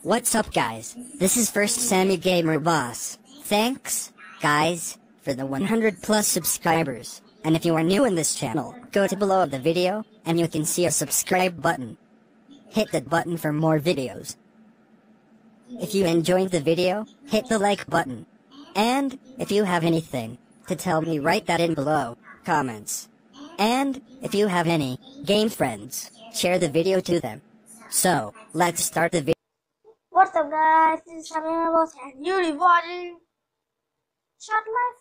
What's up, guys? This is First Sammy Gamer Boss. Thanks, guys, for the 100 plus subscribers. And if you are new in this channel, go to below of the video and you can see a subscribe button. Hit that button for more videos. If you enjoyed the video, hit the like button. And if you have anything to tell me, write that in below comments. And if you have any game friends, share the video to them. So, let's start the video. What's up, guys? This is Sammy Boss and you're watching Short Life.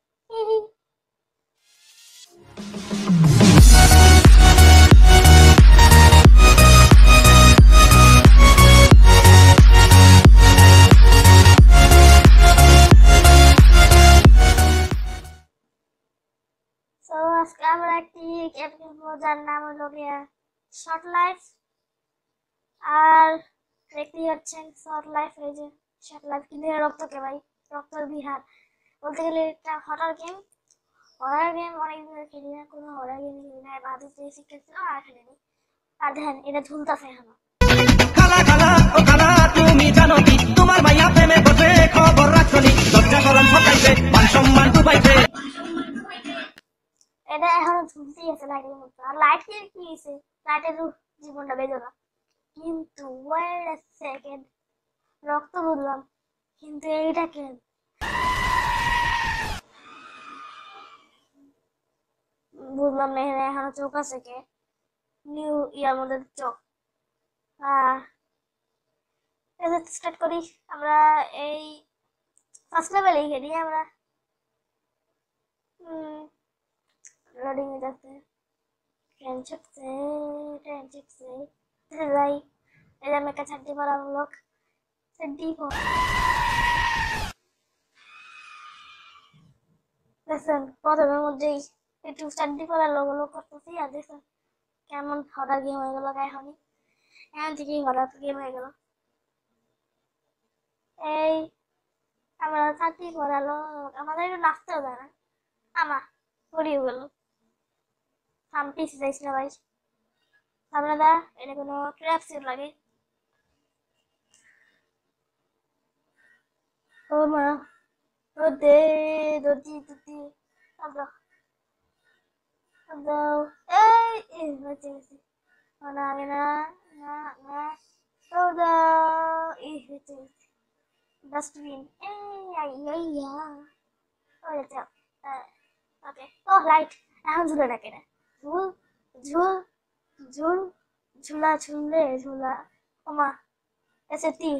So, আজকে আমরা একটি game খেলবো যার নাম হলো short life. আর দেখতেই পাচ্ছেন short life, এই যে শর্ট লাইফ কিন্তু রক্তকে ভাই, রক্তর বিহার বলতে গেলে একটা হরার গেম। অনেক দিন খেলি না, কোনো হরার গেম খেলি না, বাদে যে শিখতেছিল আর খেলিনি। আর দেখেন এটা ঝুলতাছে এখনো। খালা খালা ও খালা তুমি জানো কি তোমার মাইয়া প্রেমে বসে খবর রাখছনি লজ্জা গরম ফটাইছে মান সম্মান ডুবাইছে। এটা এখনো ঝুলতেই আছে লাইটের মতো। আর লাইট কি হয়েছে, লাইটের জীবনটা বেজে না। কিন্তু ওয়েট আ সেকেন্ড, রক্ত বুঝলাম কিন্তু এইটা কেন? বুঝলাম না, এখানে এখনো চোখ আছে কে? নিউ ইয়ার মধ্যে চোখ। স্টার্ট করি। আমরা এই ফার্স্ট লেভেলেই খেলি আমরা। লোডিং এ যাচ্ছে, ট্রেন ছুটছে যাই। এটা আমি একটা ছাড়তে পারা লোক দেখছেন প্রথমের মধ্যেই একটু চারটি পাড়ার লোক করতেছি। আর দেখছেন কেমন হঠাৎ গেম হয়ে গেল। এখন থেকেই হঠাৎ গেম হয়ে গেল। এই আমরা চাকরি করালো, আমাদের একটু নাচতেও দেয় না। আমার পড়িয়ে গেল পিছিয়ে যাইস না ভাই। সামনে দা, এটা কোনো ট্র্যাপ সিট লাগে। ও মা, দে দতি দাও। এই বেঁচে গেছি না, আগে না দাও। বেঁচে গেছি। ডাস্টবিন ওকে। ও লাইট এখন ঝুলে না কেনা, ঝুলা ওমা এসে তীর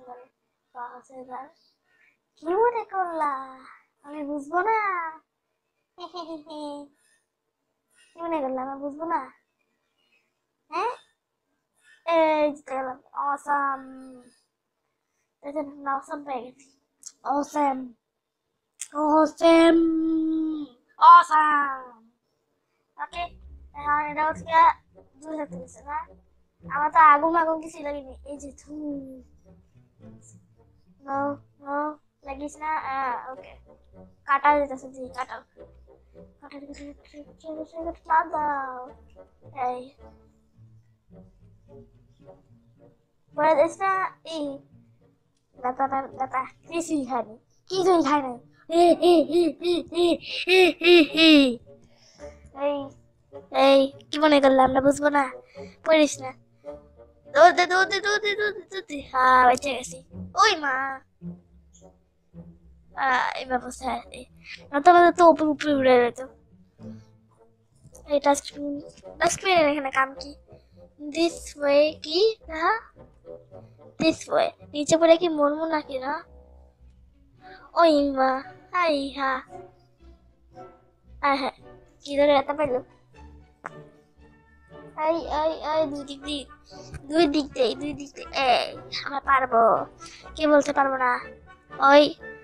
কি মনে করলা আমি বুঝবো না? কি মনে করলাম আমি বুঝবো না? হ্যাঁ, এই জিতে গেলাম। অসাম পেয়ে গেছি। Awesome okay. এখন এটা হচ্ছে ঝুলে তুলছে না, আমার তো আগুন কিছু লাগেনি। এই যে লাগিস না। ওকে, কাটাল যেতেছে জি, কাটাল দাও। এই পরে দিস না। এই দাতা কিছুই খায়নি। এই কি মনে করলাম আমরা বুঝবো না? পড়িস না। দৌড়তে হ্যাঁ বেঁচে গেছি। ওই মা, এই ব্যবস্থা তোমাদের তো উপরে উড়ে যেত। এই ডাস্টবিনের এখানে কাম কি? দিস ওয়ে কি? হ্যাঁ দিস ওয়ে। নিচে পড়ে কি মরমু নাকি না? ওই মা, হ্যাঁ কি ধরে এত পাইলো? দুই দিক দিয়ে আমরা পারবো। কে বলতে পারবো না? ওই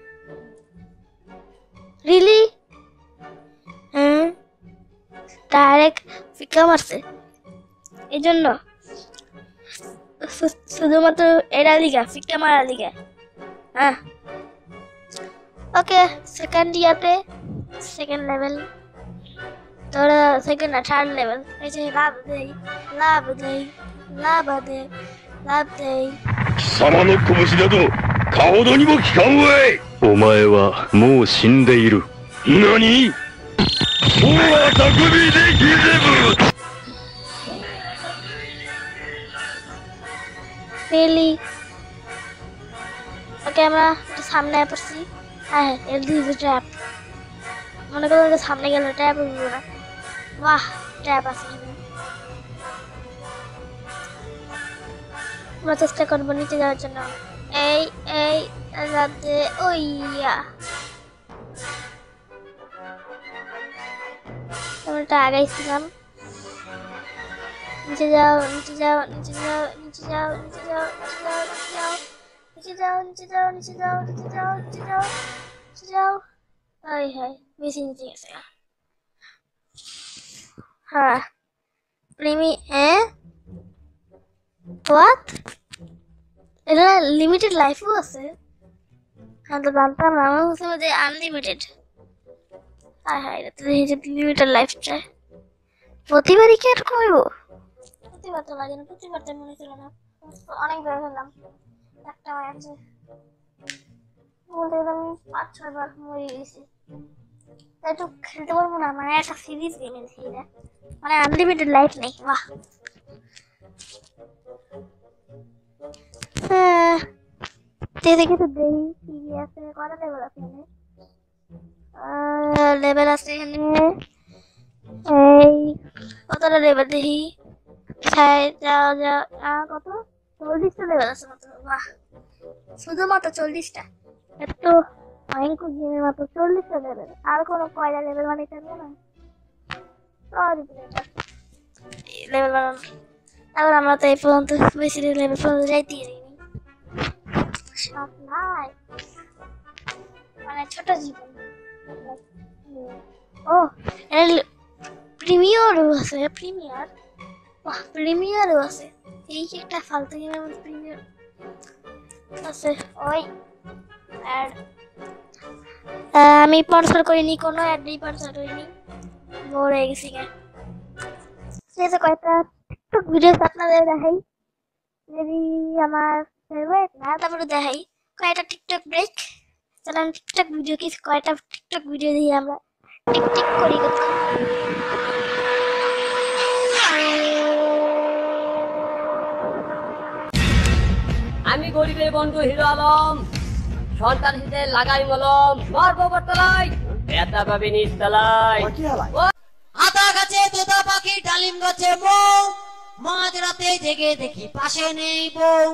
রিলি হ্যাঁ, ডাইরেক্ট ফিকা মারছে। এই জন্য শুধুমাত্র এরা লিগা ফিকা মারা লিগা। হ্যাঁ ওকে, সেকেন্ড লেভেল তোরা, সেকেন্ড না থার্ড লেভেল। এই যে লাভ দেই 貴様の拳など顔どにも効かんわい。お前はもう死んでいる。何？もうは匠できぜぶ。 Really? ওকে আমরা একটু সামনে পড়ছি। হ্যাঁ এর দিকে ট্র্যাপ মনে করো এটা সামনে গেল ট্র্যাপ উঠবো না। বাহ ট্র্যাপ আছে আমরা চেষ্টা করবো নিচে যাওয়ার জন্য। এই এই রাতে ওইয়া আমরা আগাইছিলাম। নিচে যাও নিচে যাও নিচে যাও নিচে যাও নিচে যাও নিচে যাও নিচে যাও নিচে যাও নিচে যাও নিচে যাও নিচে যাও। হাই হাই বেশি নিচে গেছে। হ্যাঁ প্রেমী হোয়াট এটা লিমিটেড লাইফও আছে? হ্যাঁ তো জানতাম না, আমার হচ্ছে যে আনলিমিটেড। হাই হাই এটা তো লিমিটেড লাইফ চাই। প্রতিবারই কি আর করবো? প্রতিবার তো লাগে না, প্রতিবার তো মনে ছিল না। অনেক বের হলাম একটা ম্যাচে বলতে গেলে আমি 5-6 বার মরে গেছি। একটু খেলতে পারবো না, মানে একটা সিরিজ গেম এসেছি এটা, মানে আনলিমিটেড লাইফ নেই। বাহ হ্যাঁ দেখে তো দেখি টিভি আছে, কটা লেভেল আছে এখানে? লেভেল আছে এখানে এই কতটা লেভেল দেখি। যাও যাও কত 40টা লেভেল আছে মাত্র। বাহ শুধুমাত্র 40টা? এত ভয়ঙ্কর গেমের মাত্র 40টা লেভেল? আর কোনো কয়টা লেভেল বানাইতে পারবো না? লেভেল বানানো তারপর আমরা তো এই পর্যন্ত বেশি লেভেল পর্যন্ত যাইতেই পারিনি। সব নাই মানে ছোট জীবন। ও প্রিমিয়ারও আছে, প্রিমিয়ার বাহ প্রিমিয়ারও আছে। এই কি একটা ফালতু গেমের মধ্যে প্রিমিয়ার আছে? ওই অ্যাড আমি স্পন্সর করিনি, কোনো অ্যাড স্পন্সর করিনি, বোর হয়ে গেছি। সেটা কয়েকটা টিকটক ভিডিও আপনাদের দেখাই যদি আমার ফেভারিট না, তারপরে দেখাই কয়েকটা টিকটক ব্রেক। চলো আমি টিকটক ভিডিও কিছু কয়েকটা টিকটক ভিডিও দিয়ে আমরা টিকটিক করি। আমি গরিবের বন্ধু হিরো আলম, সন্তান হিসেবে লাগাই মলম, গর্ব করতলাই ব্যথা পাবি নিচতলায়। আতা গাছে তোতা পাখি, ডালিম গাছে বউ, মাঝরাতে জেগে দেখি পাশে নেই বউ।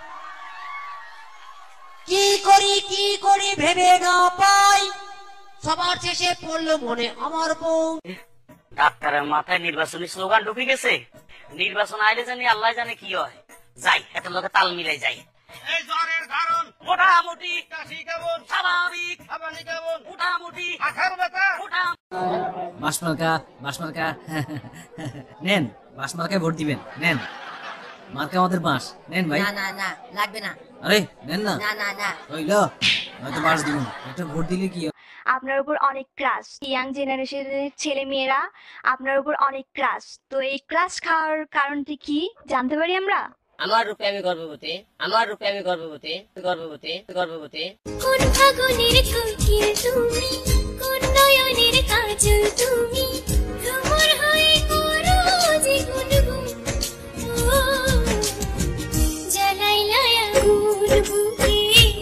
কি করি ভেবে না পাই, সবার শেষে পড়লো মনে আমার বউ। ডাক্তারের মাথায় নির্বাচনী স্লোগান ঢুকে গেছে, নির্বাচন আইলে জানি আল্লাহ জানে কি হয়। যাই এত লোকে তাল মিলাই যাই। এই জ্বরের কারণ মোটামুটি কাশি কেমন, স্বাভাবিক, হাঁপানি কেমন, মোটামুটি মাথার ব্যথা। বাসমার্কা বাসমার্কা নেন, বাসমার্কায় ভোট দিবেন, নেন মার্কা আমাদের বাস, নেন ভাই। না না না লাগবে না। আরে নেন না, না না না হইল হয়তো বাস দিবেন, একটা ভোট দিলে কি আপনার উপর অনেক ক্রাশ, ইয়াং জেনারেশনের ছেলে মেয়েরা আপনার উপর অনেক ক্রাশ। তো এই ক্রাশ খাওয়ার কারণটি কি জানতে পারি আমরা? আমার রূপে আমি গর্ভবতী, আমার রূপে আমি গর্ভবতী, গর্ভবতী, গর্ভবতী। কোন ফাগুনের কোকিল তুমি, কোন নয়নের কাজল তুমি, তোমার হয়ে করো যে গুনগুন, ও জ্বালাইলা আগুন বুকে।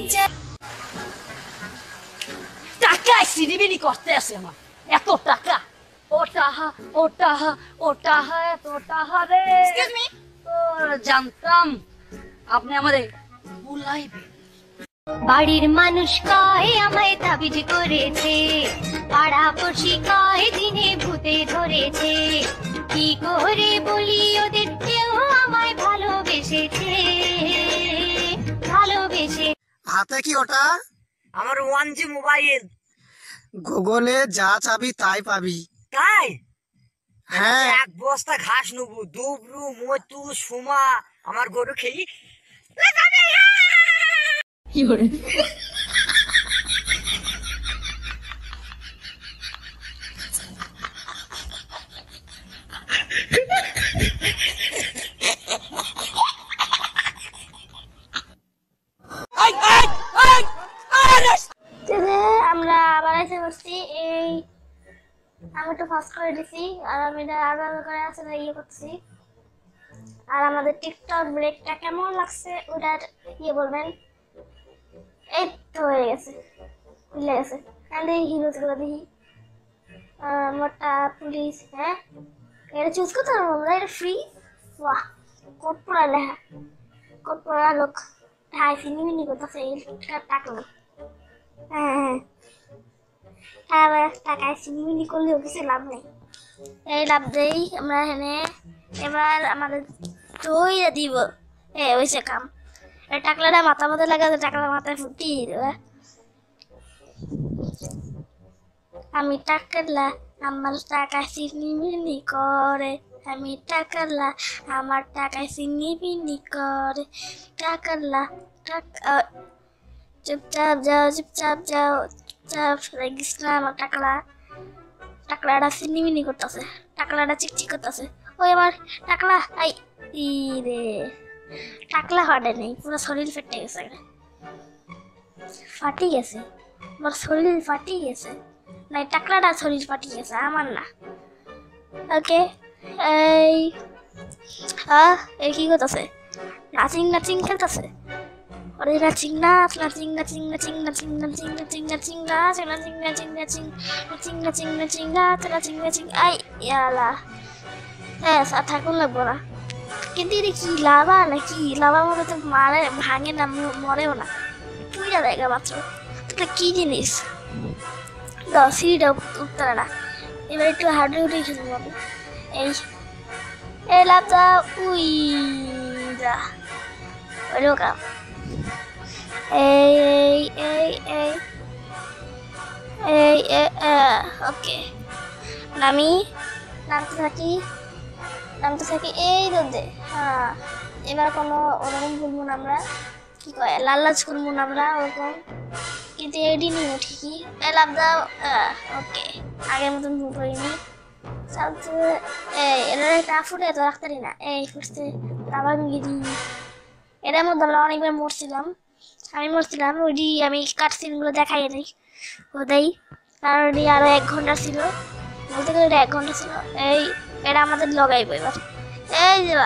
টাকায় সিডিবিডি করতে আছে আমার, এত টাকা, ও টাহা ও টাহা ও টাহা এত টাহা রে। এক্সকিউজ মি, জানতাম আপনি আমাদের বুলাইবে। বাড়ির মানুষ কয় আমায় তাবিজ করেছে, পাড়া পড়শি কয় দিনে ভূতে ধরেছে, কি করে বলি ওদের কেউ আমায় ভালোবেসেছে, ভালোবেসে। হাতে কি ওটা? আমার 1G মোবাইল, গুগলে যা চাবি তাই পাবি। তাই? হ্যাঁ এক বস্তা ঘাস নেবো, দুবরু মতু সুমা আমার গরু খেয়ে ফাস্ট করে দিছি আর আমি এটা আলাদা করে আসলে ইয়ে করছি। আর আমাদের টিকটক ব্রেকটা কেমন লাগছে ওটার ইয়ে বলবেন। এই তো হয়ে গেছে, খুলে গেছে। এন্ড এই হিরোজ গুলো দেখি, মোটা পুলিশ। হ্যাঁ এটা চুজ করতে পারবো আমরা, এটা ফ্রি। বাহ, কোট পড়া লেখা, কোট পড়া লোক হাই সিনিমিনি করতেছে টাকলো। হ্যাঁ হ্যাঁ, টাকায় সিনিমিনি করলেও কিছু লাভ নেই। এই লাভ দেই আমরা এখানে। এবার আমাদের দই দিব। ওইসে কাম। এই টাকলাটা মাথা মধ্যে লাগাতে, টাকলা মাথায় ফুটি দেবে। আমি টাকলা আমার টাকায় সিনিমিনি করে, আমি টাকলা আমার টাকায় সিনিমিনি করে। টাকলা চুপচাপ যাও, চুপচাপ যাও, চুপচাপ লাগিস না। আমার টাকলাটা সিনিমিনি করতেছে, টাকলাটা চিকচিক করতেছে। ওই আমার টাকলা, আই রে টাকলা ফাটে নেই, পুরো শরীর ফেটে গেছে, ফাটি গেছে। আমার শরীর ফাটি গেছে, না টাকলাটা শরীর ফাটি গেছে, আমার না। ওকে, এই কি করতেছে? নাচিং নাচিং খেলতেছে। ওরে নাচিং নাচ, নাচিং নাচিং নাচিং নাচিং নাচিং নাচিং নাচিং নাচ, নাচিং নাচিং নাচিং নাচিং নাচিং নাচিং নাচ, নাচিং নাচিং। আই ইয়ালা, হ্যাঁ থাকুন লাগবো না। কিন্তু এটা কি লাভা নাকি? লাভার মধ্যে তো মারে, ভাঙে না, মরেও না, তুইটা দেখা মাত্র। এটা কি জিনিস? সিঁড়িটা উঠতে না। এবার একটু হাঁটে উঠে খেলবো আমি। এই লাভটা উই যা ওই কাম। ওকে, নামতে থাকি এই রোদে। হ্যাঁ, এবার কোনো ওরকম বলবো না আমরা, কি কয় লাল্লাজ করবো না আমরা ওরকম, কিন্তু এডি নিব ঠিকই। লাভ দাও। ওকে, আগের মতন ভুল করিনি। এটা একটা ফুটে তো রাখতে না। এই ফুটছে আবার গিরি। এটার মধ্যে আমরা অনেকবার মরছিলাম, আমি মরছিলাম। ওইটি আমি কাটসিন গুলো দেখাই দিই ওটাই, কারণ ওটি আরো 1 ঘন্টা ছিল, বলতে গেলে এটা 1 ঘন্টা ছিল। এটা আমাদের লগাইবো এবার। এই যে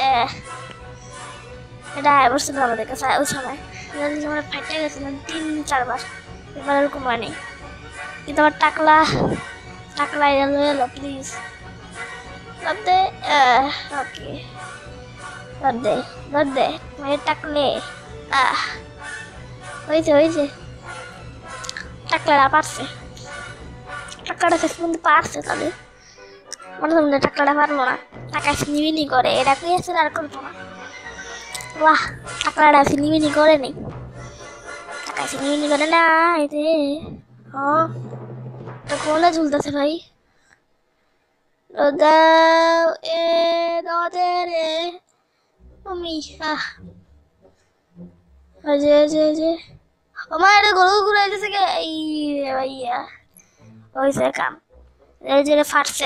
এটা বসছিল আমাদের কাছে ওই সময়, আমরা ফাইটে গেছিলাম 3-4 বার। এবার এরকম হয় নেই, কিন্তু আমার টাকলা এলো প্লিজ দে। ওকে দে মেয়ে টাকলে। হয়েছে টাকলাটা পারছে, টাকলাটা শেষ পর্যন্ত পারছে। তাহলে মনে হয় টাকলাটা পারবো না, টাকা সিনিমিনি করে। এটা কি আছে আর করবো না। বাহ, টাকলাটা সিনিমিনি করে নেই, টাকা সিনিমিনি করে না। এতে তো কোনটা ঝুলতেছে ভাই? দাও দে রে আমি। আমার এটা গরু ঘুরে গেছে গে। এই ভাইয়া হয়েছে কাম, যে ফাটছে।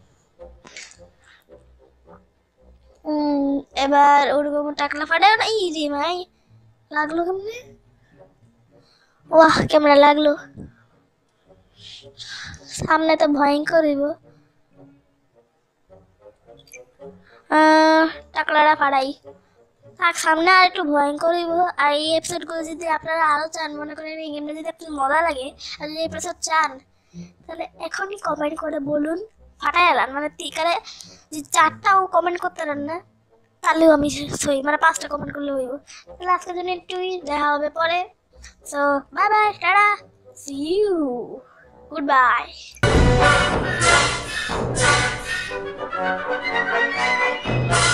এবার ওরকম টাকলা ফাটে না। এই রে ভাই লাগলো কেমনে? ওয়াহ, ক্যামেরা লাগলো সামনে, তো ভয়ঙ্কর হইব। টাকলাটা ফাড়াই থাক সামনে, আর একটু ভয়ঙ্কর হইব। আর এই এপিসোড গুলো যদি আপনারা আরো চান, মনে করেন এই গেমটা যদি আপনার মজা লাগে, আর যদি এপিসোড চান, তাহলে এখনই কমেন্ট করে বলুন, ফাটাই এলাম। মানে তিকারে যে 4টাও কমেন্ট করতে পারেন না, তাহলেও আমি সই, মানে 5টা কমেন্ট করলে হইব। তাহলে আজকের জন্য একটুই, দেখা হবে পরে। So bye bye, ta-ta, see you, good by.